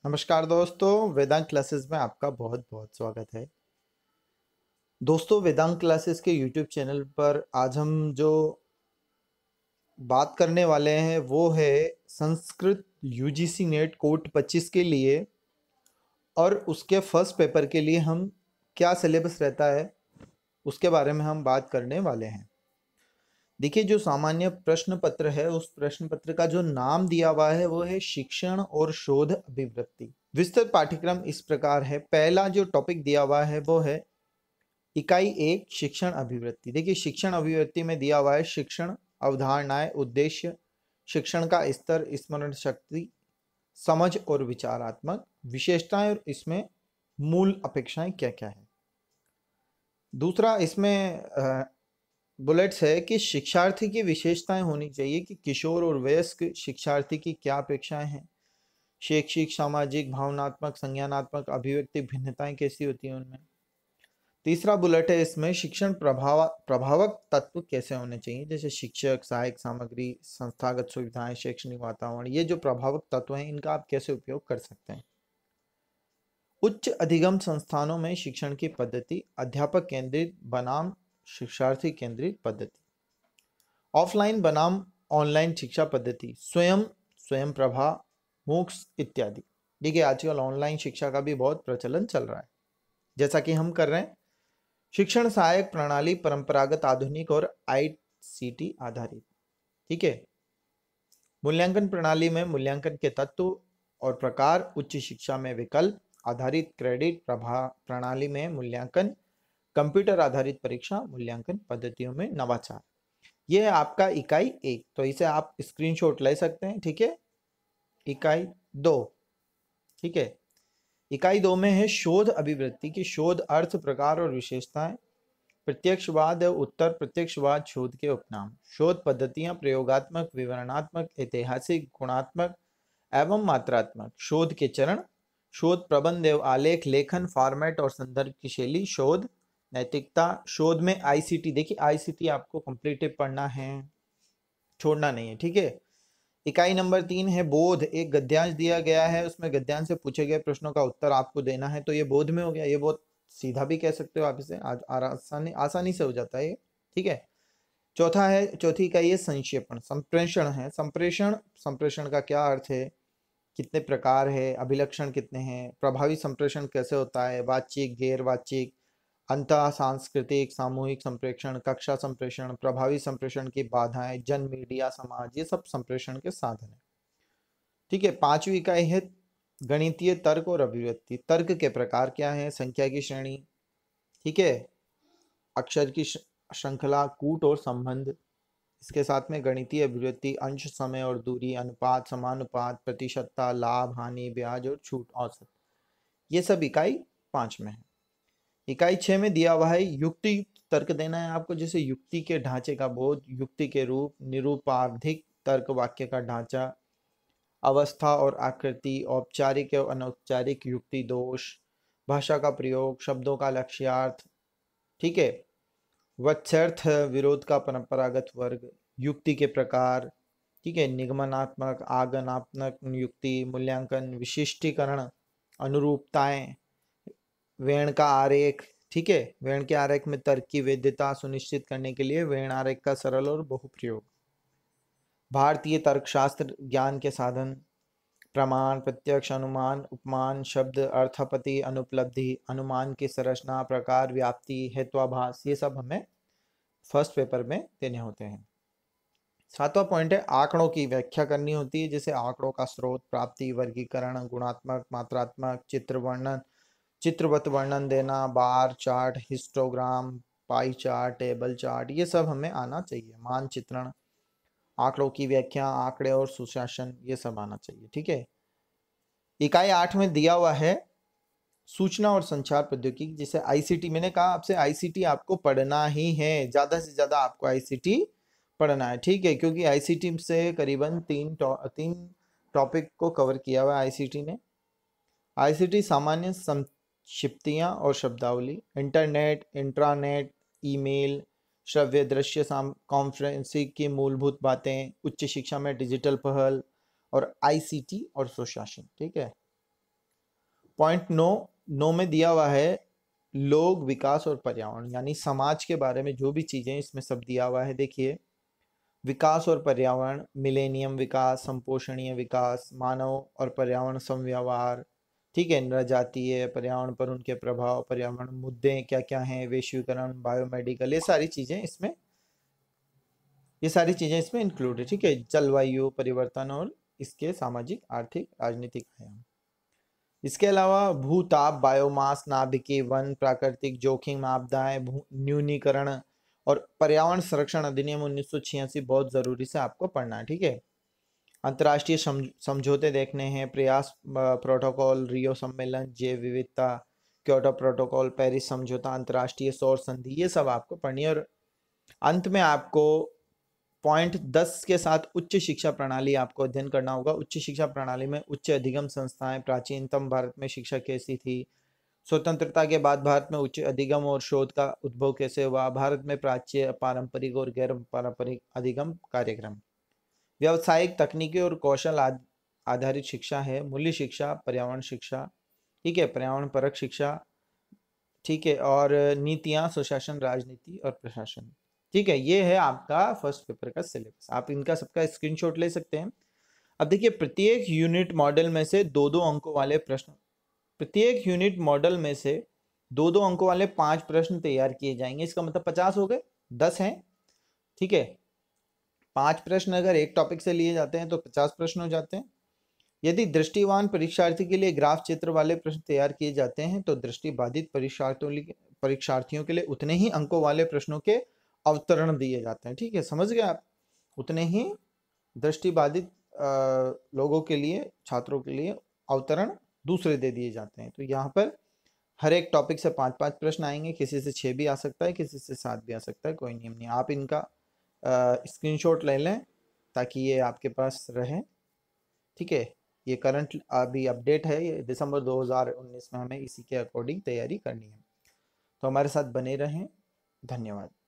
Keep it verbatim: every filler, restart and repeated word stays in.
नमस्कार दोस्तों, वेदांत क्लासेस में आपका बहुत बहुत स्वागत है। दोस्तों, वेदांत क्लासेस के यूट्यूब चैनल पर आज हम जो बात करने वाले हैं वो है संस्कृत यूजीसी नेट कोट पच्चीस के लिए और उसके फर्स्ट पेपर के लिए हम क्या सिलेबस रहता है उसके बारे में हम बात करने वाले हैं। देखिए, जो सामान्य प्रश्न पत्र है उस प्रश्न पत्र का जो नाम दिया हुआ है वो है शिक्षण और शोध अभिवृत्ति। विस्तृत पाठ्यक्रम इस प्रकार है। पहला जो टॉपिक दिया हुआ है वो है इकाई एक शिक्षण अभिवृत्ति। देखिए, शिक्षण अभिवृत्ति में दिया हुआ है शिक्षण, अवधारणाएं, उद्देश्य, शिक्षण का स्तर, स्मरण शक्ति, समझ और विचारात्मक विशेषताएं और इसमें मूल अपेक्षाएं क्या क्या है। दूसरा इसमें बुलेट्स है कि शिक्षार्थी की विशेषताएं होनी चाहिए कि किशोर और वयस्क शिक्षार्थी की क्या अपेक्षाएं हैं, शैक्षिक, सामाजिक, भावनात्मक, संज्ञानात्मक अभिव्यक्ति भिन्नताएं कैसी होती हैं उनमें। तीसरा बुलेट है इसमें शिक्षण प्रभाव प्रभावक तत्व कैसे होने चाहिए, जैसे शिक्षक, सहायक सामग्री, संस्थागत सुविधाएं, शैक्षणिक वातावरण। ये जो प्रभावक तत्व हैं इनका आप कैसे उपयोग कर सकते हैं। उच्च अधिगम संस्थानों में शिक्षण की पद्धति, अध्यापक केंद्रित बनाम शिक्षार्थी केंद्रित पद्धति, ऑफलाइन बनाम ऑनलाइन शिक्षा पद्धति, स्वयं स्वयं प्रभा, मूक्स इत्यादि। देखिए, आजकल ऑनलाइन शिक्षा का भी बहुत प्रचलन चल रहा है, जैसा कि हम कर रहे हैं। शिक्षण सहायक प्रणाली परंपरागत, आधुनिक और आईसीटी आधारित। ठीक है। मूल्यांकन प्रणाली में मूल्यांकन के तत्व और प्रकार, उच्च शिक्षा में विकल्प आधारित क्रेडिट प्रणाली में मूल्यांकन, कंप्यूटर आधारित परीक्षा मूल्यांकन पद्धतियों में नवाचार। यह है आपका इकाई एक, तो इसे आप स्क्रीनशॉट ले सकते हैं। ठीक है। इकाई दो, ठीक है। इकाई दो में है शोध अभिवृत्ति की शोध अर्थ, प्रकार और विशेषताएं, प्रत्यक्षवाद और उत्तर प्रत्यक्षवाद शोध के उपनाम, शोध पद्धतियां प्रयोगात्मक, विवरणात्मक, ऐतिहासिक, गुणात्मक एवं मात्रात्मक, शोध के चरण, शोध प्रबंध एवं आलेख, लेखन, फॉर्मेट और संदर्भ की शैली, शोध नैतिकता, शोध में आईसीटी। देखिए, आईसीटी आपको कंप्लीटिव पढ़ना है, छोड़ना नहीं है। ठीक है। इकाई नंबर तीन है बोध। एक गद्यांश दिया गया है, उसमें गद्यांश से पूछे गए प्रश्नों का उत्तर आपको देना है, तो ये बोध में हो गया। ये बहुत सीधा भी कह सकते हो आप इसे, आज आसानी आसानी से हो जाता है ये। ठीक है। चौथा है, चौथी इकाई है संक्षेपण, संप्रेषण है। संप्रेषण संप्रेषण का क्या अर्थ है, कितने प्रकार है, अभिलक्षण कितने हैं, प्रभावी संप्रेषण कैसे होता है, वाचिक, गैर वाचिक, अंतः सांस्कृतिक, सामूहिक संप्रेषण, कक्षा संप्रेषण, प्रभावी संप्रेषण की बाधाएं, जन, मीडिया, समाज, ये सब संप्रेषण के साधन है। ठीक है। पांचवी इकाई है गणितीय तर्क और अभिव्यक्ति। तर्क के प्रकार क्या है, संख्या की श्रेणी, ठीक है, अक्षर की श्रृंखला, कूट और संबंध, इसके साथ में गणितीय अभिव्यक्ति, अंश, समय और दूरी, अनुपात, समानुपात, प्रतिशतता, लाभ, हानि, ब्याज और छूट, औसत। ये सब इकाई पांच में है। इकाई छह में दिया हुआ है युक्ति तर्क देना है आपको, जैसे युक्ति के ढांचे का बोध, युक्ति के रूप, निरूपार्थिक तर्क, वाक्य का ढांचा, अवस्था और आकृति, औपचारिक और अनौपचारिक युक्ति दोष, भाषा का प्रयोग, शब्दों का लक्ष्यार्थ, ठीक है, वाच्यर्थ, विरोध का परंपरागत वर्ग, युक्ति के प्रकार, ठीक है, निगमनात्मक, आगमनात्मक युक्ति, मूल्यांकन, विशिष्टीकरण, अनुरूपताएं, वेण का आरेख, ठीक है, वेण के आरेख में तर्क की वैधता सुनिश्चित करने के लिए वेण आरेख का सरल और बहुप्रयोग, भारतीय तर्कशास्त्र ज्ञान के साधन, प्रमाण, प्रत्यक्ष, अनुमान, उपमान, शब्द, अर्थापत्ति, अनुपलब्धि, अनुमान की संरचना, प्रकार, व्याप्ति, हेत्वाभास, ये सब हमें फर्स्ट पेपर में देने होते हैं। सातवां पॉइंट है आंकड़ों की व्याख्या करनी होती है, जैसे आंकड़ों का स्रोत, प्राप्ति, वर्गीकरण, गुणात्मक, मात्रात्मक, चित्र वर्णन, चित्रवत वर्णन देना, bar chart, histogram, pie chart, table chart, ये सब हमें आना चाहिए। मानचित्रण, आंकड़ों की व्याख्या, आंकड़े और सुशासन, ये सब आना चाहिए। ठीक है। इकाई आठ में दिया हुआ है सूचना और संचार प्रौद्योगिकी, जैसे आईसीटी। मैंने कहा आपसे आईसीटी आपको पढ़ना ही है, ज्यादा से ज्यादा आपको आईसीटी पढ़ना है। ठीक है, क्योंकि आईसीटी से करीबन तीन टॉ, तीन टॉपिक को कवर किया हुआ है आईसीटी ने। आईसीटी सामान्य संक्षिप्तियां और शब्दावली, इंटरनेट, इंट्रानेट, ईमेल, श्रव्य दृश्य कॉन्फ्रेंसिंग की मूलभूत बातें, उच्च शिक्षा में डिजिटल पहल और आईसीटी और सुशासन। ठीक है। पॉइंट नौ नौ में दिया हुआ है लोग, विकास और पर्यावरण, यानी समाज के बारे में जो भी चीजें इसमें सब दिया हुआ है। देखिए, विकास और पर्यावरण, मिलेनियम विकास, संपोषणीय विकास, मानव और पर्यावरण समव्यवहार, ठीक है, नृजातीय, पर्यावरण पर उनके प्रभाव, पर्यावरण मुद्दे क्या क्या हैं, वैश्वीकरण, बायोमेडिकल, ये सारी चीजें इसमें ये सारी चीजें इसमें इंक्लूड है। ठीक है, जलवायु परिवर्तन और इसके सामाजिक, आर्थिक, राजनीतिक आयाम। इसके अलावा भूताप, बायोमास, नाभिकीय वन, प्राकृतिक जोखिम, आपदाएं, भू न्यूनीकरण और पर्यावरण संरक्षण अधिनियम उन्नीस सौ छियासी बहुत जरूरी से आपको पढ़ना है। ठीक है, अंतर्राष्ट्रीय समझौते देखने हैं, प्रयास प्रोटोकॉल, रियो सम्मेलन, जैव विविधता, क्योटो प्रोटोकॉल, पेरिस समझौता, अंतर्राष्ट्रीय सौर संधि, ये सब आपको पढ़नी है। और अंत में आपको पॉइंट दस के साथ उच्च शिक्षा प्रणाली आपको अध्ययन करना होगा। उच्च शिक्षा प्रणाली में उच्च अधिगम संस्थाएं, प्राचीनतम भारत में शिक्षा कैसी थी, स्वतंत्रता के बाद भारत में उच्च अधिगम और शोध का उद्भव कैसे हुआ, भारत में प्राच्य, पारंपरिक और गैर पारंपरिक अधिगम कार्यक्रम, व्यावसायिक, तकनीकी और कौशल आधारित शिक्षा है, मूल्य शिक्षा, पर्यावरण शिक्षा, ठीक है, पर्यावरण परक शिक्षा, ठीक है, और नीतियां, सुशासन, राजनीति और प्रशासन। ठीक है, ये है आपका फर्स्ट पेपर का सिलेबस। आप इनका सबका स्क्रीनशॉट ले सकते हैं। अब देखिए, प्रत्येक यूनिट मॉडल में से दो दो अंकों वाले प्रश्न, प्रत्येक यूनिट मॉडल में से दो दो अंकों वाले पांच प्रश्न तैयार किए जाएंगे। इसका मतलब पचास हो गए, दस हैं। ठीक है, पांच प्रश्न अगर एक टॉपिक से लिए जाते हैं तो पचास प्रश्न हो जाते हैं। यदि दृष्टिवान परीक्षार्थी के लिए ग्राफ चित्र वाले प्रश्न तैयार किए जाते हैं तो दृष्टिबाधित परीक्षार्थियों परीक्षार्थियों के लिए उतने ही अंकों वाले प्रश्नों के अवतरण दिए जाते हैं। ठीक है, समझ गए आप? उतने ही दृष्टिबाधित लोगों के लिए, छात्रों के लिए अवतरण दूसरे दे दिए जाते हैं। तो यहाँ पर हर एक टॉपिक से पांच पांच प्रश्न आएंगे, किसी से छः भी आ सकता है, किसी से सात भी आ सकता है, कोई नियम नहीं। आप इनका स्क्रीनशॉट ले लें ताकि ये आपके पास रहे। ठीक है, ये करंट अभी अपडेट है, ये दिसंबर दो हज़ार उन्नीस में हमें इसी के अकॉर्डिंग तैयारी करनी है। तो हमारे साथ बने रहें। धन्यवाद।